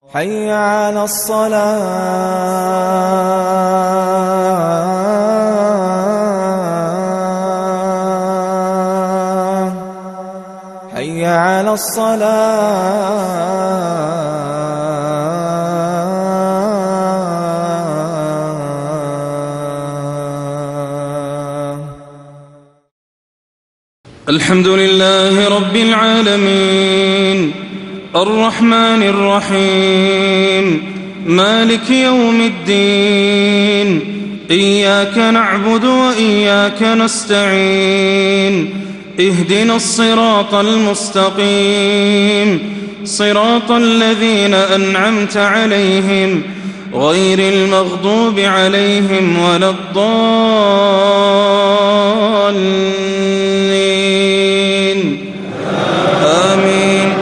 حي على الصلاة حي على الصلاة. الحمد لله رب العالمين الرحمن الرحيم مالك يوم الدين إياك نعبد وإياك نستعين اهدنا الصراط المستقيم صراط الذين أنعمت عليهم غير المغضوب عليهم ولا الضالين آمين.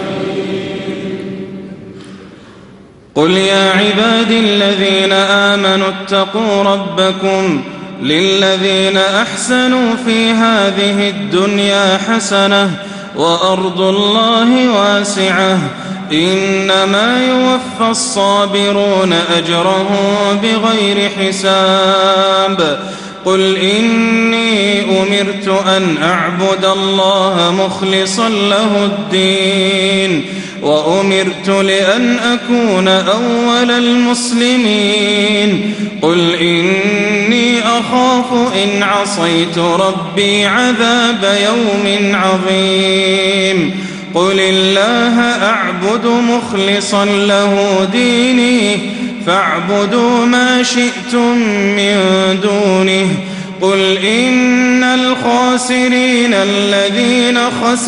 قل يا عبادي الذين آمنوا اتقوا ربكم للذين أحسنوا في هذه الدنيا حسنة وأرض الله واسعة إنما يوفى الصابرون أجرهم بغير حساب. قل إني أمرت أن أعبد الله مخلصا له الدين وأمرت لأن أكون أول المسلمين. قل إني أخاف إن عصيت ربي عذاب يوم عظيم. قل الله أعبد مخلصا له ديني فاعبدوا ما شئتم من دونه. قل إن الخاسرين الذين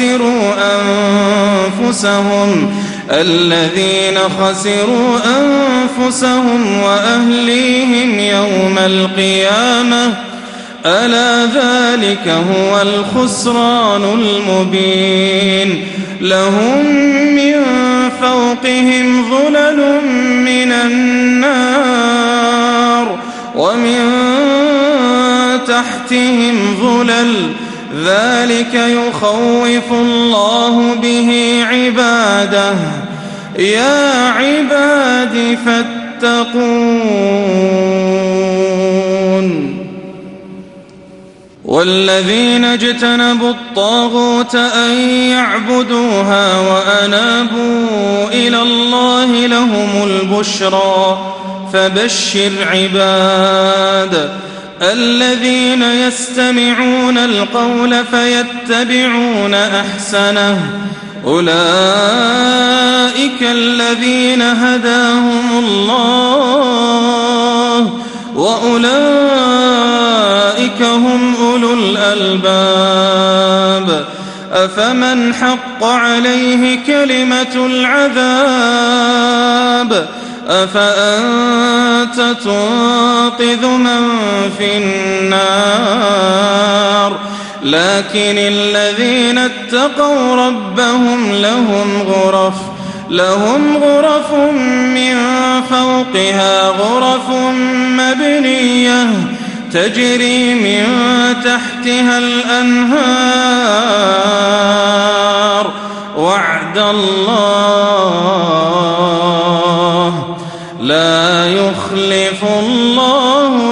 خسروا أنفسهم وأهليهم يوم القيامة ألا ذلك هو الخسران المبين. لهم من فوقهم ظلل من النار ومن تحتهم ظلل ذلك يخوف الله به عباده. يا عباد فاتقون. والذين اجتنبوا الطاغوت أن يعبدوها وأنابوا إلى الله لهم البشرى. فبشر عباد الذين يستمعون القول فيتبعون أحسنه أولئك الذين هداهم الله وأولئك هم أولو الألباب. أفمن حق عليه كلمة العذاب أفأنت تنقذ من في النار. لكن الذين اتقوا ربهم لهم غرف من فوقها غرف مبنية تجري من تحتها الأنهار وعد الله لا يخلف الله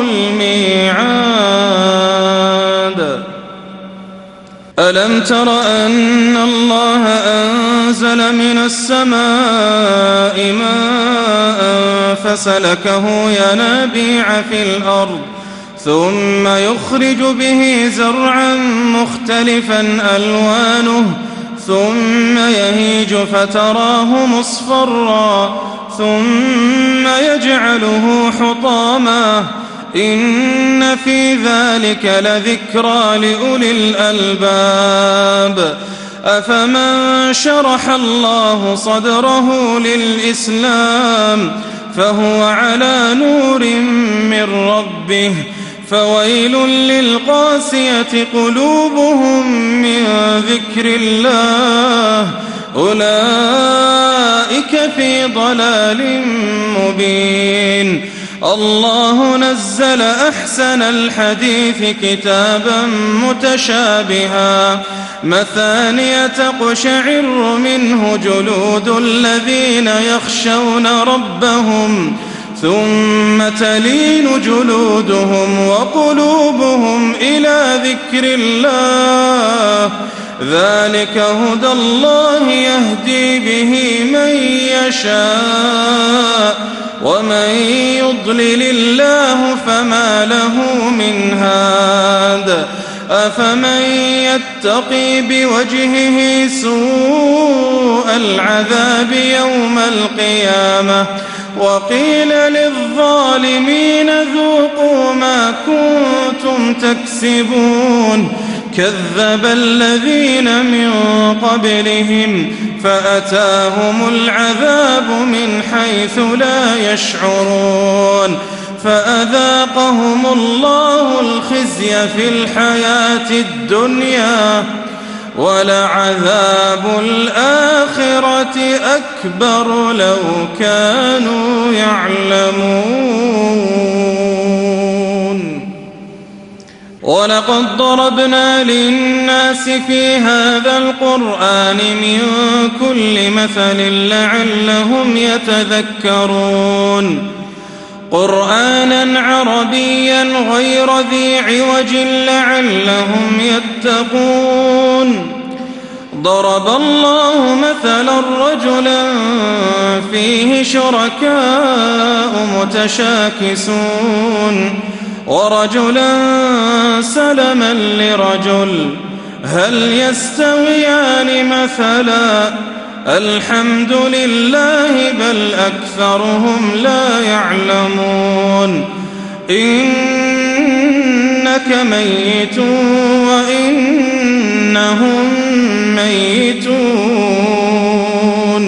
الميعاد. ألم تر أن الله أنزل من السماء ماء فسلكه ينابيع في الأرض ثم يخرج به زرعا مختلفا ألوانه ثم يهيج فتراه مصفرا ثم يجعله حطاما إن في ذلك لذكرى لأولي الألباب. أفمن شرح الله صدره للإسلام فهو على نور من ربه فويل للقاسية قلوبهم من ذكر الله أولئك في ضلال مبين. الله نزل أحسن الحديث كتابا متشابها مثانية تقشعر منه جلود الذين يخشون ربهم ثم تلين جلودهم وقلوبهم إلى ذكر الله ذلك هدى الله يهدي به من يشاء ومن يضلل الله فما له من هاد أفمن يتقي بوجهه سوء العذاب يوم القيامة وقيل للظالمين ذوقوا ما كنتم تكسبون كذب الذين من قبلهم فأتاهم العذاب من حيث لا يشعرون فأذاقهم الله الخزي في الحياة الدنيا ولعذاب الآخرة أكبر لو كانوا يعلمون ولقد ضربنا للناس في هذا القرآن من كل مثل لعلهم يتذكرون قرآنا عربيا غير ذي عوج لعلهم يتقون ضرب الله مثلا رجلا فيه شركاء متشاكسون ورجلا سلما لرجل هل يستويان مثلا الحمد لله بل أكثرهم لا يعلمون إنك ميت وإنهم ميتون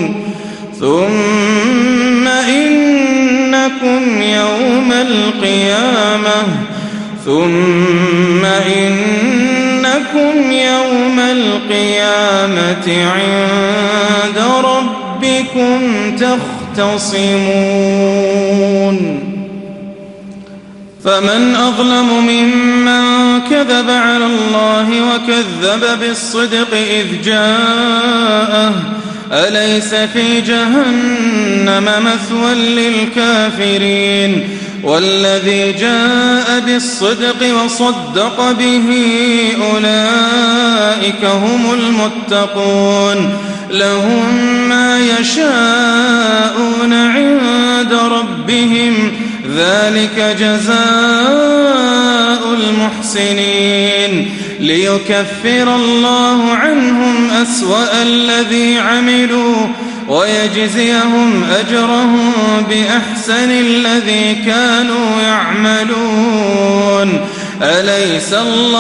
ثم إنكم يوم القيامة عند ربكم تختصمون فمن أظلم ممن كذب على الله وكذب بالصدق إذ جاءه أليس في جهنم مثوى للكافرين والذي جاء بالصدق وصدق به أولئك هم المتقون لهم ما يشاءون عند ربهم ذلك جزاء المحسنين ليكفر الله عنهم أسوأ الذي عملوا ويجزيهم أجرهم بأحسن الذي كانوا يعملون أليس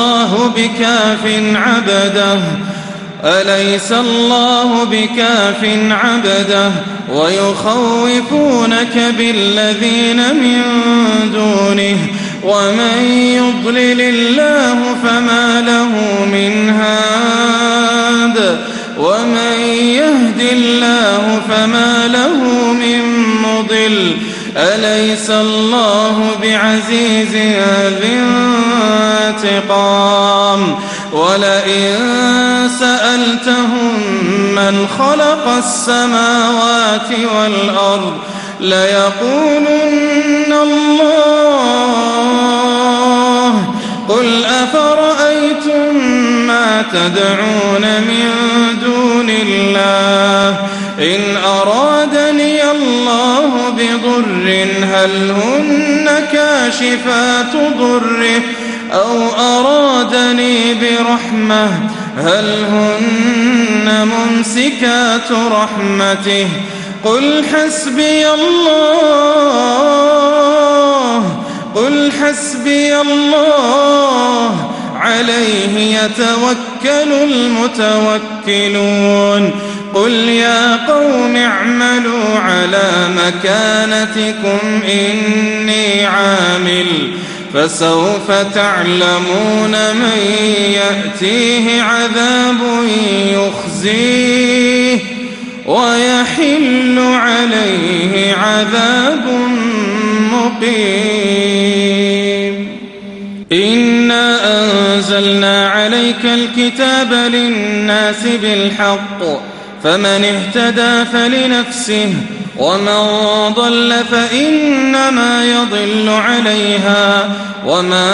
الله بكاف عبده ويخوفونك بالذين من دونه ومن يضلل الله فما له من هاد ومن يهد الله فما له من مضل أليس الله بعزيز ذي انتقام ولئن سألتهم من خلق السماوات والأرض ليقولن الله قل أفرأيتم ما تدعون من دون الله إن أرادني الله بضر هل هن كاشفات ضره أو أرادني برحمة هل هن ممسكات رحمته قل حسبي الله عليه يتوكل المتوكلون قل يا قوم اعملوا على مكانتكم إني عامل فسوف تعلمون من يأتيه عذاب يخزيه ويحل عليه عذاب مقيم مقيم إنا أنزلنا عليك الكتاب للناس بالحق فمن اهتدى فلنفسه ومن ضل فإنما يضل عليها وما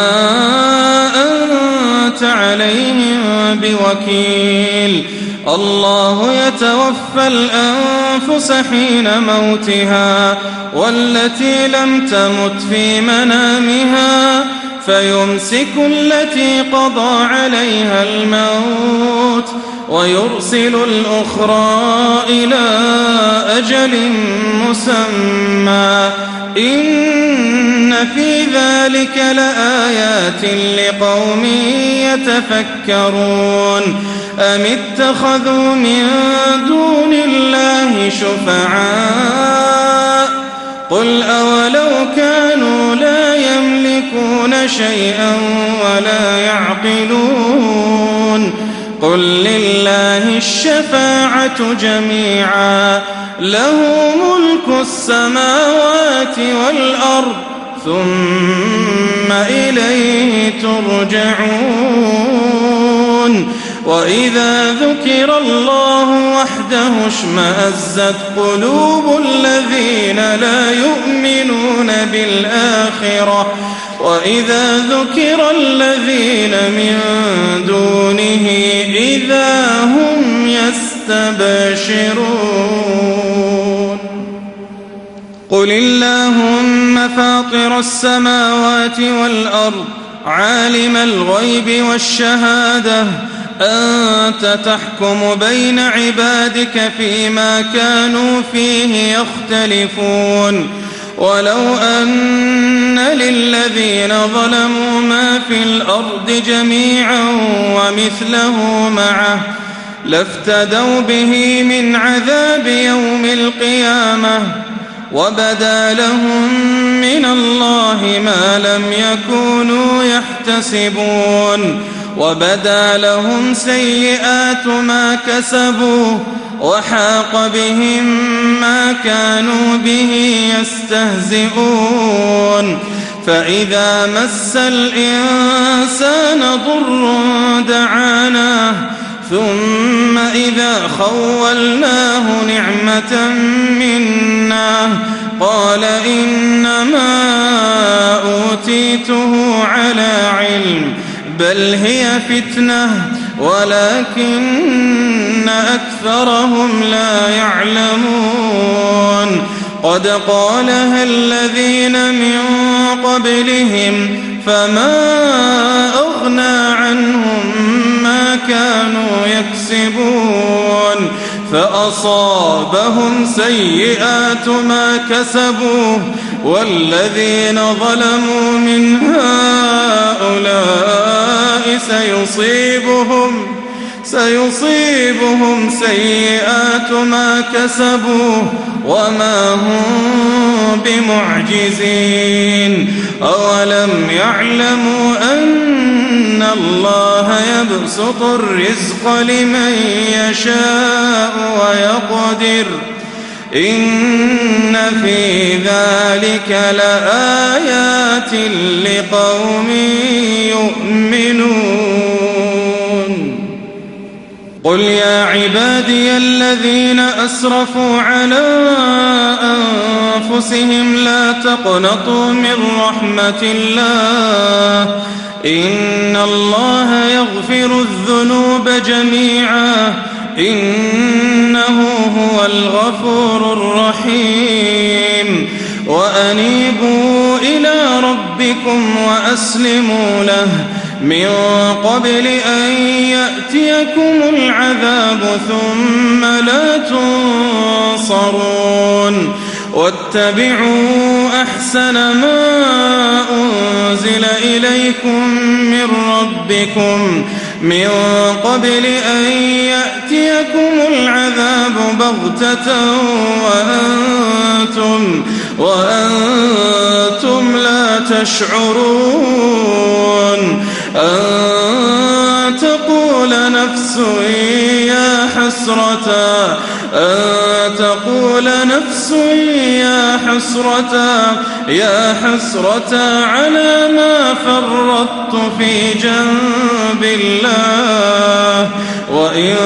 أنت عليهم بوكيل الله يتوفى الأنفس حين موتها والتي لم تمت في منامها فيمسك التي قضى عليها الموت ويرسل الأخرى إلى أجل مسمى إن في ذلك لآيات لقوم يتفكرون أم اتخذوا من دون الله شفعاء قل أولو كانوا لا يملكون شيئا ولا يعقلون قل لله الشفاعة جميعا له ملك السماوات والأرض ثم إليه ترجعون وإذا ذكر الله وحده اشمأزت قلوب الذين لا يؤمنون بالآخرة وإذا ذكر الذين من دونه إذا هم يستبشرون قل اللهم فاطر السماوات والأرض عالم الغيب والشهادة أنت تحكم بين عبادك فيما كانوا فيه يختلفون ولو أن للذين ظلموا ما في الأرض جميعا ومثله معه لافتدوا به من عذاب يوم القيامة وبدا لهم من الله ما لم يكونوا يحتسبون وبدا لهم سيئات ما كسبوا وحاق بهم ما كانوا به يستهزئون فإذا مس الإنسان ضر دعانا ثم إذا خولناه نعمة منا قال إنما أوتيته على علم بل هي فتنة ولكن أكثرهم لا يعلمون قد قالها الذين من قبلهم فما أغنى عنهم ما كانوا يكسبون فأصابهم سيئات ما كسبوا والذين ظلموا من هؤلاء سيصيبهم سيئات ما كسبوا وما هم بمعجزين أولم يعلموا أن الله يبسط الرزق لمن يشاء ويقدر إن في ذلك لآيات لقوم يؤمنون قل يا عبادي الذين أسرفوا على أنفسهم لا تقنطوا من رحمة الله إن الله يغفر الذنوب جميعا إنه هو الغفور الرحيم وأنيبوا إلى ربكم وأسلموا له من قبل أن يأتيكم العذاب ثم لا تنصرون واتبعوا أحسن ما أنزل إليكم من ربكم من قبل أن يأتيكم العذاب بغتة وأنتم لا تشعرون أن تقول نفس يا حسرة أن تقول نفس يا حسرة على ما فرطت في جنب الله وإن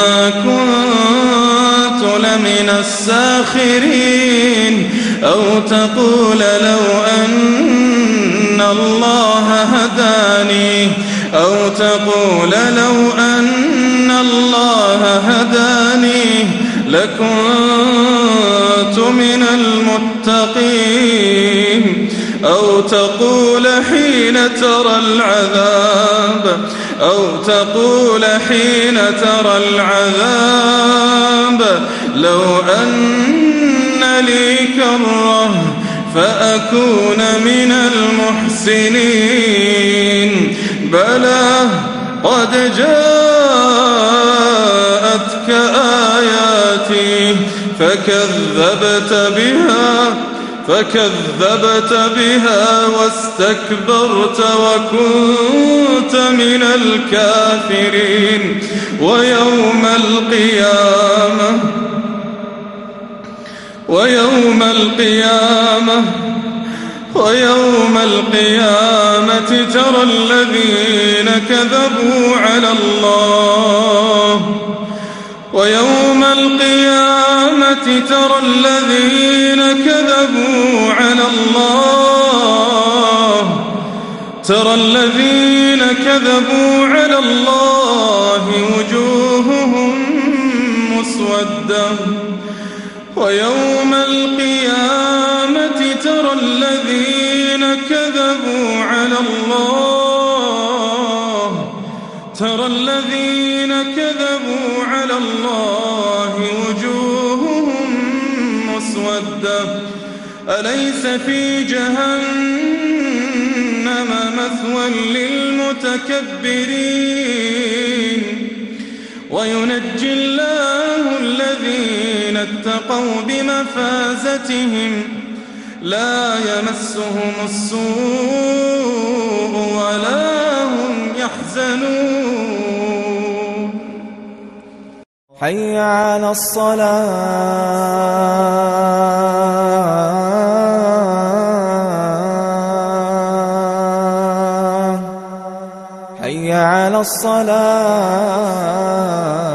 كنت لمن الساخرين أو تقول لو أن الله هداني لكنت من المتقين أو تقول حين ترى العذاب لو أن لي كرة فأكون من المحسنين بلى قد جاءتك آياتي فكذبت بها واستكبرت وكنت من الكافرين ويوم القيامة ترى الذين كذبوا على الله وجوههم مسودة ويوم القيامة ترى الذين كذبوا على الله وجوههم مسودة أليس في جهنم مثوى للمتكبرين وينجي الله الذين اتقوا بمفازتهم لا يمسهم السوء ولا هم يحزنون حي على الصلاة حي على الصلاة